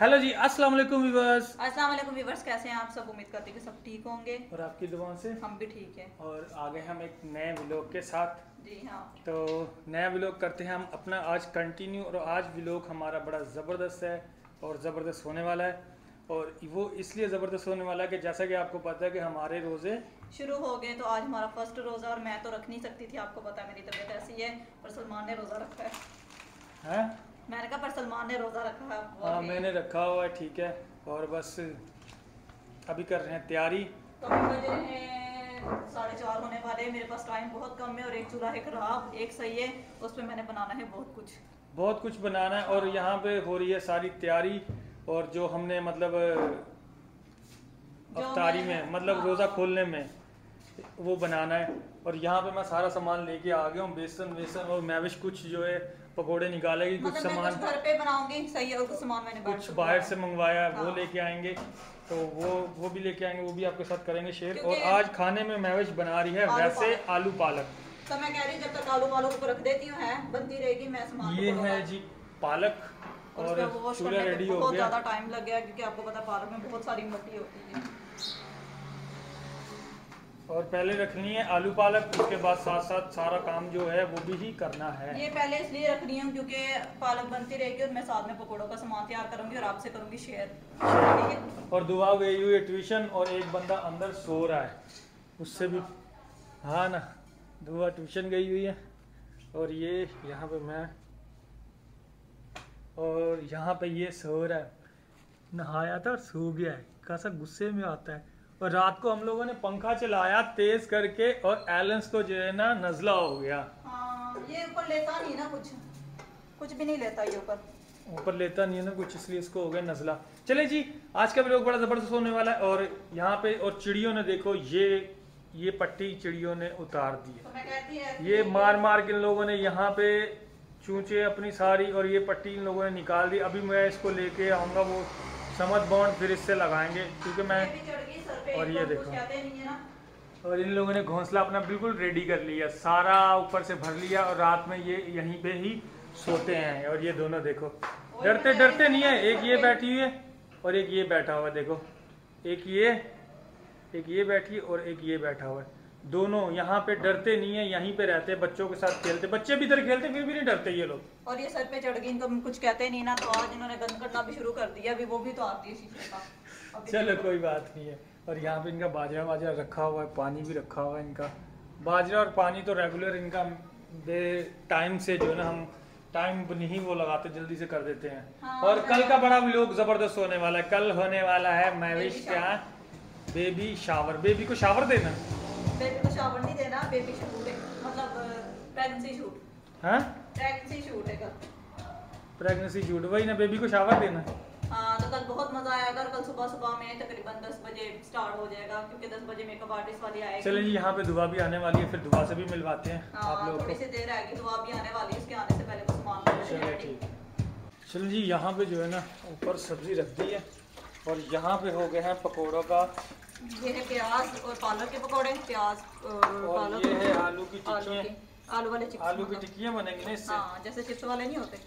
Hello जी, अस्सलाम वालेकुम viewers. अस्सलाम वालेकुम व्यूअर्स, कैसे हैं आप सब? उम्मीद करते हैं कि सब ठीक होंगे और आपकी दुआओं से हम भी ठीक हैं। और आगे हम एक नए व्लॉग के साथ। जी हाँ, तो नया व्लॉग करते हैं हम अपना आज कंटिन्यू। और आज व्लॉग हमारा बड़ा ज़बरदस्त है और ज़बरदस्त होने वाला है। और वो इसलिए ज़बरदस्त होने वाला है कि जैसा कि आपको पता है कि हमारे रोज़े शुरू हो गए। तो आज हमारा फर्स्ट रोज़ा और मैं तो रख नहीं सकती थी, आपको पता है मेरी तबीयत ऐसी है। पर सलमान ने रोज़ा रखा है। मैंने कहा पर सलमान ने रोज़ा रखा है। हाँ, मैंने रखा हुआ है, ठीक है। और बस अभी कर रहे हैं तैयारी। तो अभी बजे हैं 4:30 होने वाले। मेरे पास टाइम बहुत कम है और एक चूल्हा है खराब, एक सही है। उस पर मैंने बनाना है बहुत कुछ बनाना है। और यहाँ पे हो रही है सारी तैयारी। और जो हमने मतलब अफ्तारी में मतलब रोज़ा खोलने में वो बनाना है। और यहाँ पे मैं सारा सामान लेके आ गया हूँ, बेसन और मैविश कुछ जो है पकोड़े निकालेगी, कुछ मतलब सामान घर पे बनाऊंगी, सही है। और कुछ सामान मैंने कुछ बाहर से मंगवाया है, हाँ। वो लेके आएंगे। तो वो भी लेके आएंगे, वो भी आपके साथ करेंगे शेयर। और आज खाने में मैविश बना रही है वैसे आलू पालक। तो मैं कह रही हूँ जब तक आलू पालक को रख देती हूँ, है बनती रहेगी। मैं सामान ये है जी पालक और चूल्हा रेडी हो गया। बहुत ज़्यादा टाइम लग गया क्योंकि आपको पता पालक में बहुत सारी मिट्टी होती है। और पहले रखनी है आलू पालक, उसके बाद साथ साथ सारा काम जो है वो भी ही करना है। ये पहले इसलिए रख रही हूँ क्योंकि पालक बनती रहेगी और मैं साथ में पकौड़ों का सामान तैयार करूंगी और आपसे करूंगी शेयर, ठीक है। और दुआ गई हुई है ट्यूशन और एक बंदा अंदर सो रहा है, उससे भी हाँ ना, दुआ ट्यूशन गई हुई है। और ये यहाँ पे मैं और यहाँ पे ये सो रहा है, नहाया था और सो गया है। कैसा गुस्से में आता है। और रात को हम लोगों ने पंखा चलाया तेज करके और एलेंस को जो है ना नजला हो गया। हाँ, ये ऊपर लेता नहीं ना, कुछ भी नहीं लेता ये ऊपर लेता नहीं है ना कुछ, इसलिए इसको हो गया नजला। चले जी, आज का व्लॉग बड़ा जबरदस्त होने वाला है। और यहाँ पे और चिड़ियों ने देखो ये पट्टी चिड़ियों ने उतार दी है। तो मैं कहती है ये मार के इन लोगों ने यहाँ पे चूचे अपनी सारी और ये पट्टी इन लोगों ने निकाल दी। अभी मैं इसको लेके आऊँगा वो समझ बॉन्ड, फिर इससे लगाएंगे क्योंकि मैं और ये देखो। और इन लोगों ने घोंसला अपना बिल्कुल रेडी कर लिया, सारा ऊपर से भर लिया। और रात में ये यहीं पे ही सोते हैं। और ये दोनों देखो डरते नहीं है। एक ये बैठी हुई है और एक ये बैठा हुआ है, देखो। एक ये बैठी है और एक ये बैठा हुआ है। दोनों यहाँ पे डरते नहीं है, यहीं पे रहते हैं, बच्चों के साथ खेलते। बच्चे भी इधर खेलते फिर भी नहीं डरते ये लोग। और ये सर पे चढ़ गई, इनको कुछ कहते नहीं ना। तो आज इन्होंने गंद करना भी शुरू कर दिया। अभी वो भी तो आती है शीशे का। चलो कोई बात नहीं है। और यहाँ पे इनका बाजरा रखा हुआ है, पानी भी रखा हुआ है इनका। बाजरा और पानी तो रेगुलर इनका टाइम से जो है ना, हम टाइम नहीं वो लगाते, जल्दी से कर देते हैं। हाँ, और कल का बड़ा व्लॉग जबरदस्त होने वाला है। कल होने वाला है मैविश का बेबी शावर। बेबी को शावर देना, बेबी को शावर नहीं देना, बेबी शूट है, मतलब प्रेगनेंसी शूट। हाँ, प्रेगनेंसी शूट है कल। प्रेगनेंसी शूट, वही ना, बेबी को शावर देना। हाँ, तो कल बहुत मजा आएगा। और कल सुबह में तकरीबन 10 बजे स्टार्ट हो जाएगा क्योंकि 10 बजे मेकअप आर्टिस्ट वाली आएगी। चलिए जी, यहाँ पे दुआ भी आने वाली है, फिर दुआ से भी मिलवाते हैं आप लोगों को। थोड़ी सी देर आएगी, दुआ भी आने वाली है। उसके आने से पहले सामान। चलो जी, यहाँ पे जो है ना ऊपर सब्जी रख दी है। और यहाँ पे हो गए हैं पकोड़ों का, ये है प्याज और पालक के पकोड़े। प्याज और पालक, ये है आलू की टिक्कियाँ, आलू वाले चिप्स। आलू की टिक्कियाँ बनेंगी ना इससे। हाँ, जैसे चिप्स वाले नहीं होते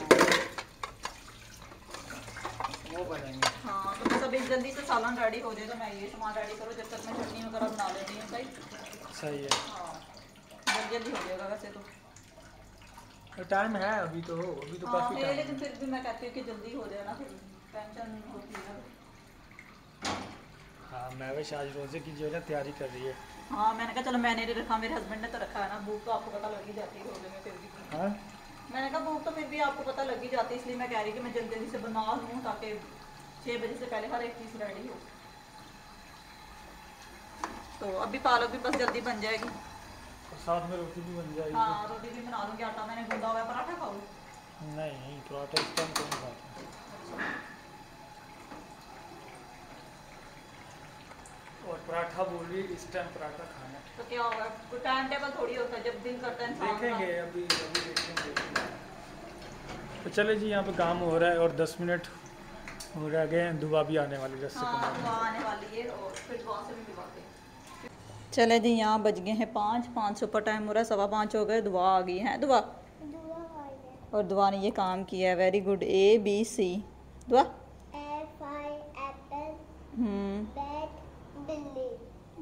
वो बनेंगे। हाँ, तो बस अभी जल्दी से सालन रेडी हो जाए तो मैं ये सामान रेडी करूँ, जब तक मैं चटनी वगैरह बना लेती हूँ। सही है। हाँ, जल्दी हो जाएगा वैसे तो। टाइम है अभी तो काफी टाइम है। लेकिन फिर भी मैं कहती हूँ कि जल्दी हो जाए ना, फिर टेंशन होती है ना। हाँ, मैविश आज रोजे की जो है ना तैयारी कर रही है। हाँ, मैंने कहा चलो मैंने नहीं रखा, मेरे हस्बैंड ने तो रखा है ना। भूख तो आपको पता लग ही जाती है रोजे में फिर भी। हाँ, मैंने कहा भूख तो फिर भी आपको पता लग ही जाती है, इसलिए मैं कह रही कि मैं जल्दी से बना लूँ ताकि 6 बजे से पहले हर एक चीज़ रेडी हो। तो अभी पालक भी बस जल्दी बन जाएगी और साथ में रोटी भी बन जाएगी। हाँ, रोटी भी बना लूँगी। आटा मैंने गूंदा हुआ है। पराठा खाओ? नहीं, पराठा इस टाइम कौन खाता है। और पराठा बोल रही इस टाइम पराठा खाना तो क्या होगा, कोई टाइम टेबल थोड़ी होता है, जब दिल करता है इंसान का। देखेंगे अभी देखेंगे। तो चले जी, यहाँ पे काम हो रहा है और 10 मिनट हो रह गए हैं। दुआ भी आने वाली है, हाँ, दुआ आने वाली है और फिर दुआ से भी मिलवाते हैं। चले जी, यहाँ बज गए हैं 5 सुपर टाइम हो रहा है, 5:15 हो गए। दुआ आ गई है। दुआ और दुआ ने ये काम किया है, वेरी गुड। ABC दुआ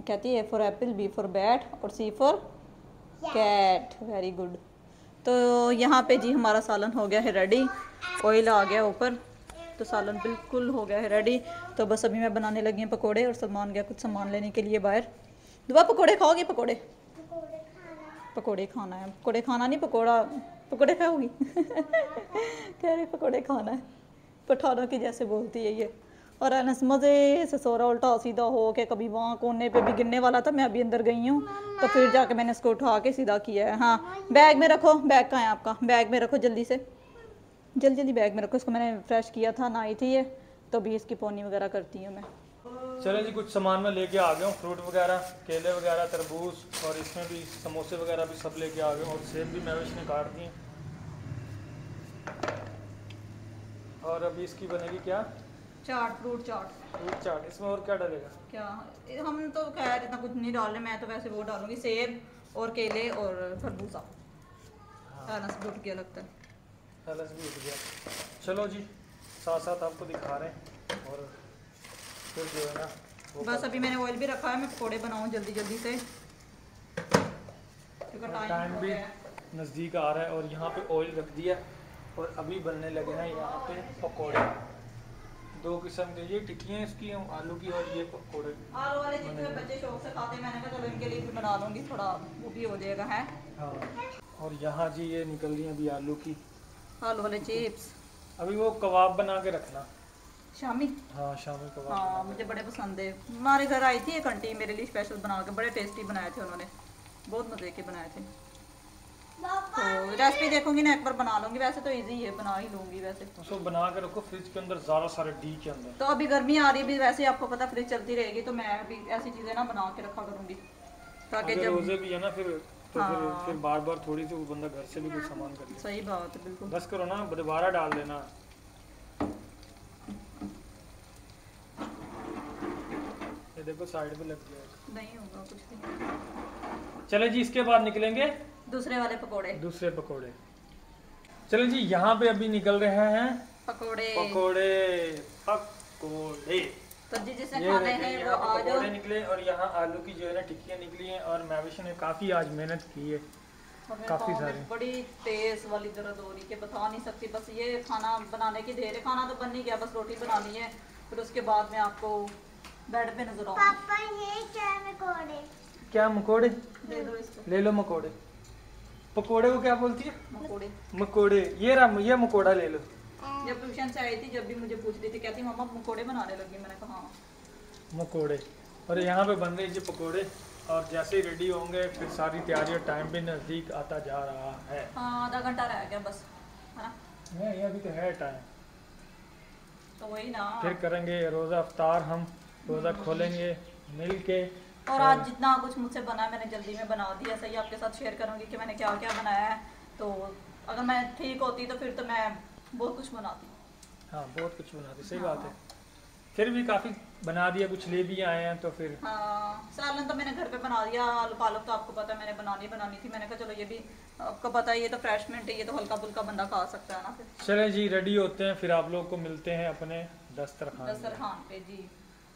कहती है A for apple, B for bat और C for cat. Very good. तो यहाँ पे जी हमारा सालन हो गया है रेडी, ऑयल आ गया ऊपर, तो सालन बिल्कुल हो गया है रेडी। तो बस अभी मैं बनाने लगी हूँ पकोड़े और सलमान गया कुछ सामान लेने के लिए बाहर। दुआ पकोड़े खाओगी? पकोड़े पकोड़े खाना है, पकोड़े खाना नहीं पकोड़ा, पकोड़े खाओगी? कह रही पकोड़े खाना है, पठानों की जैसे बोलती है ये। और अनस मज़े से सो रहा, उल्टा सीधा हो के, कभी वहाँ कोने पे भी गिरने वाला था, मैं अभी अंदर गई हूँ तो फिर जाके मैंने इसको उठा के सीधा किया है। हाँ बैग में रखो, बैग कहाँ है आपका? बैग में रखो जल्दी से, जल्दी जल्दी बैग में रखो। इसको मैंने फ्रेश किया था, नहाई थी ये, तो भी इसकी पोनी वगैरह करती हूँ मैं। चलो जी कुछ सामान मैं लेके आ गया हूँ, फ्रूट वगैरह, केले वगैरह, तरबूज, और इसमें भी समोसे वगैरह भी सब लेके आ गए हूँ, और सेब भी मैं इसने काट दिए। और अभी इसकी बनेगी क्या? चाट, फ्रूट चाट। फ्रूट चाट। इसमें और क्या डालेगा? क्या हम तो खैर इतना कुछ नहीं डाल रहे, मैं तो वैसे वो डालूंगी सेब और केले और खरबूजा। हलस भी उठ गया लगता है, हलस भी उठ गया। चलो जी साथ साथ आपको दिखा रहे हैं, और फिर जो है ना बस अभी मैंने ऑयल भी रखा है, मैं पकौड़े बनाऊँ जल्दी जल्दी से, टाइम भी नज़दीक आ रहा है। और यहाँ पे ऑयल रख दिया और अभी बनने लगे हैं यहाँ पे पकौड़े। दो किस्म के, ये टिक्कियाँ इसकी आलू की, और ये पकौड़े आलू वाले जितने बच्चे शौक से खाते हैं, मैंने कहा चलो इनके लिए भी बना लूँगी, थोड़ा वो भी हो जाएगा है। हाँ और यहाँ जी ये निकल रही है अभी आलू की, आलू वाले चिप्स। अभी वो कबाब बना के रखना शामी। हाँ शामी कबाब। हाँ मुझे बड़े पसंद है। हमारे घर आई थी एक आंटी, मेरे लिए स्पेशल बना के, बड़े टेस्टी बनाए थे उन्होंने, बहुत मज़े के बनाए थे। तो रेसिपी देखूंगी ना, एक बार बना लूंगी, वैसे तो इजी है, बना ही लूंगी वैसे। उसको बना के रखो फ्रिज के अंदर, ज़्यादा सारे डी के अंदर। तो अभी गर्मी आ रही है भी, वैसे आपको पता फ्रिज चलती रहेगी, तो मैं अभी ऐसी चीज़ें ना बना के रखा करूंगी ताकि जब रोजे भी है ना फिर तो हाँ। फिर बार बार थोड़ी सी वो बंदा घर से भी कुछ सामान कर ले। सही बात है बिल्कुल। बस करो ना, दोबारा डाल देना। ये देखो साइड पे लग गया, नहीं होगा कुछ भी। चलो जी इसके बाद निकलेंगे दूसरे वाले पकोड़े। दूसरे पकोड़े। चलो जी यहाँ पे अभी निकल रहे हैं पकोड़े पकोड़े पकोड़े। तो जी जिसे खाने हैं वो आ जाओ। निकले, और यहाँ आलू की जो है ना टिक्कियाँ निकली हैं, और मैविश ने काफ़ी आज मेहनत की है, काफ़ी सारी। बड़ी तेज वाली दर्द हो रही है, बता नहीं सकती। बस ये खाना बनाने की देर है, खाना तो बन नहीं गया, बस रोटी बनानी है, फिर उसके बाद में आपको बेड पे नजर आऊंगी। पापा ये क्या मकोड़े? क्या मकोड़े? दे दो इसको। ले लो मकोड़े। पकोड़े को क्या बोलती है? मकोड़े। मकोड़े। ये मकोड़ा ले लो। जब ट्यूशन से आई थी, जब भी मुझे पूछ रही थी, कहती मम्मा मकोड़े बनाने लगी, मैंने कहा हाँ मकोड़े। और यहाँ पे बन रहे हैं पकोड़े, और जैसे ही रेडी होंगे फिर सारी तैयारी, टाइम भी नज़दीक आता जा रहा है। हाँ आधा घंटा रह गया बस, है ना? नहीं अभी तो है टाइम, तो वही ना, फिर करेंगे रोज़ा अफ्तार, हम रोज़ा खोलेंगे मिल के। और आज जितना कुछ मुझसे बना मैंने जल्दी में बना दिया। सही आपके साथ शेयर करूँगी कि मैंने क्या क्या बनाया है, तो अगर मैं ठीक होती तो फिर तो मैं बहुत कुछ बनाती। हाँ बहुत कुछ बनाती, सही बात है। फिर भी काफ़ी बना दिया, कुछ ले भी आए हैं तो फिर। हाँ सालन तो मैंने घर पे बना दिया, आलू पालक तो आपको पता है मैंने बनानी थी, मैंने कहा चलो ये भी आपको पता है, ये तो फ्रेशमेंट है, ये तो हल्का फुल्का बंदा खा सकता है ना। फिर चले जी रेडी होते हैं, फिर आप लोग को मिलते हैं अपने दस्तरखान पे जी।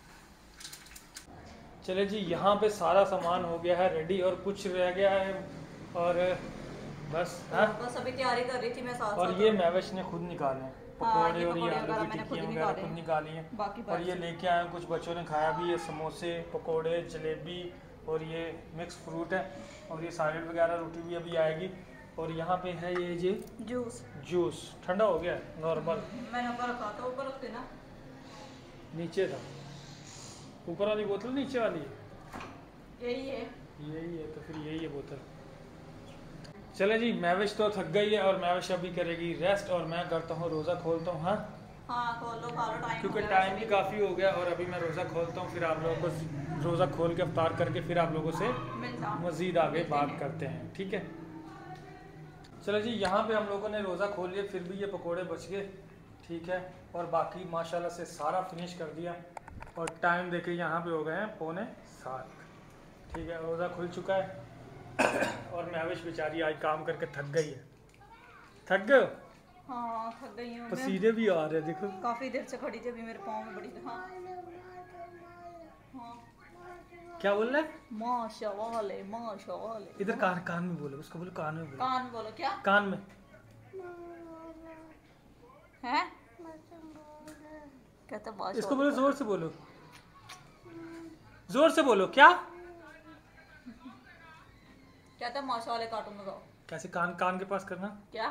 चले जी यहाँ पे सारा सामान हो गया है रेडी, और कुछ रह गया है, और बस बस अभी तैयारी कर रही थी मैं साथ। और ये मैविश ने खुद निकाले हैं पकौड़े, और ये आलू की टिक्कियाँ वगैरह खुद निकाली हैं, और ये लेके आए हैं, कुछ बच्चों ने खाया भी है, समोसे, पकौड़े, जलेबी, और ये मिक्स फ्रूट है, और ये सैलेड वगैरह, रोटी भी अभी आएगी। और यहाँ पे है ये जूस ठंडा हो गया है नॉर्मल, मैंने ऊपर रखा था, ऊपर रखते ना, नीचे था, ऊपर वाली बोतल नीचे वाली है, यही है तो फिर यही है बोतल। चले जी मैविश तो थक गई है, और मैविश अभी करेगी रेस्ट, और मैं करता हूँ रोज़ा खोलता हूँ। हाँ खोल लो, टाइम, क्योंकि टाइम भी काफ़ी हो गया, और अभी मैं रोज़ा खोलता हूँ, फिर आप लोगों को रोज़ा खोल के अफ्तार करके फिर आप लोगों से मज़ीद आगे बात करते हैं, ठीक है? चलो जी यहाँ पे हम लोगों ने रोज़ा खोल लिया, फिर भी ये पकोड़े बच गए, ठीक है? और बाकी माशाल्लाह से सारा फिनिश कर दिया, और टाइम देखिए यहाँ पे हो गए हैं 6:45, ठीक है? रोज़ा खुल चुका है, और मैविश बेचारी आज काम करके थक गई है। थक गए? हाँ थक गई हूँ, पसीने भी आ रहे हैं, देखो काफ़ी देर से खड़ी थी, अभी मेरे पाँव में बड़ी। हाँ क्या बोल रहा है? माशाल्लाह। इधर कान में बोलो, उसको बोलो कान में बोलो। कान बोलो। क्या कान में है? कहता माशाल्लाह। इसको बोलो, जोर से बोलो, जोर से बोलो। क्या कहता माशाल्लाह कार्टून लगाओ। कैसे? कान के पास करना। क्या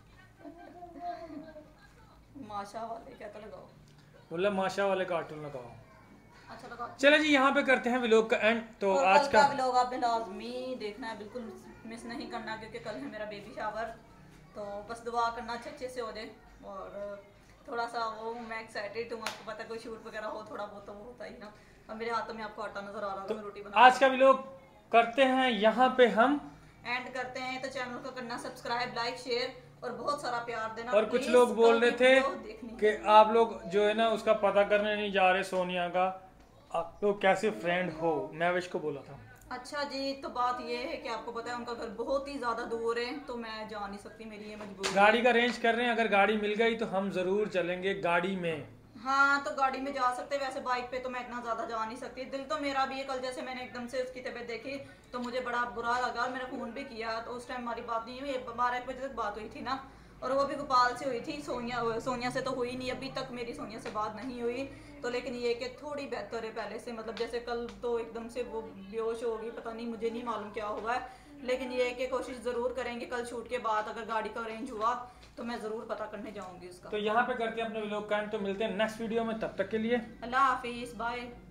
माशाल्लाह कहता लगाओ। बोला माशा वाले कार्टून लगाओ। अच्छा लगाओ। चलो जी, यहाँ पे करते हैं व्लॉग का एंड। तो और आज कल का व्लॉग आपने लाजमी देखना है, बिल्कुल मिस नहीं करना, क्योंकि कल है मेरा बेबी शावर। तो बस दुआ करना अच्छे से हो जाए। और थोड़ा सा वो मैं एक्साइटेड हूँ, आपको पता है कोई शूट वगैरह हो थोड़ा बहुत तो वो होता ही ना। अब मेरे हाथों में आपको आटा नजर आ रहा तो है, रोटी बना आज का व्लॉग करते हैं यहाँ पे हम एंड करते हैं। तो चैनल को करना सब्सक्राइब, लाइक, शेयर और बहुत सारा प्यार देना। और कुछ Please, लोग बोल कल रहे की थे वीडियो देखनी है। कि आप लोग जो है ना उसका पता करने नहीं जा रहे सोनिया का, आप लोग कैसे फ्रेंड हो। मैं विश को बोला था। अच्छा जी, तो बात ये है कि आपको पता है उनका घर बहुत ही ज्यादा दूर है, तो मैं जा नहीं सकती, मेरी ये मजबूरी है। गाड़ी का अरेंज कर रहे हैं, अगर गाड़ी मिल गई तो हम जरूर चलेंगे गाड़ी में। हाँ, तो गाड़ी में जा सकते हैं, वैसे बाइक पे तो मैं इतना ज्यादा जा नहीं सकती। दिल तो मेरा भी है, कल जैसे मैंने एकदम से उसकी तबीयत देखी तो मुझे बड़ा बुरा लगा और मैंने फोन भी किया। तो उस टाइम हमारी बात नहीं हुई, 12-1 बजे तक बात हुई थी ना, और वो भी गोपाल से हुई थी। सोनिया से तो हुई नहीं, अभी तक मेरी सोनिया से बात नहीं हुई। तो लेकिन ये कि थोड़ी बेहतर है पहले से, मतलब जैसे कल तो एकदम से वो बेहोश होगी, पता नहीं, मुझे नहीं मालूम क्या हुआ है। लेकिन ये है कि कोशिश ज़रूर करेंगे कल शूट के बाद अगर गाड़ी का अरेंज हुआ तो मैं ज़रूर पता करने जाऊंगी उसका। तो यहाँ पे करते हैं अपने व्लॉग का एंड। तो मिलते हैं नेक्स्ट वीडियो में, तब तक के लिए अल्लाह हाफिज़, बाय।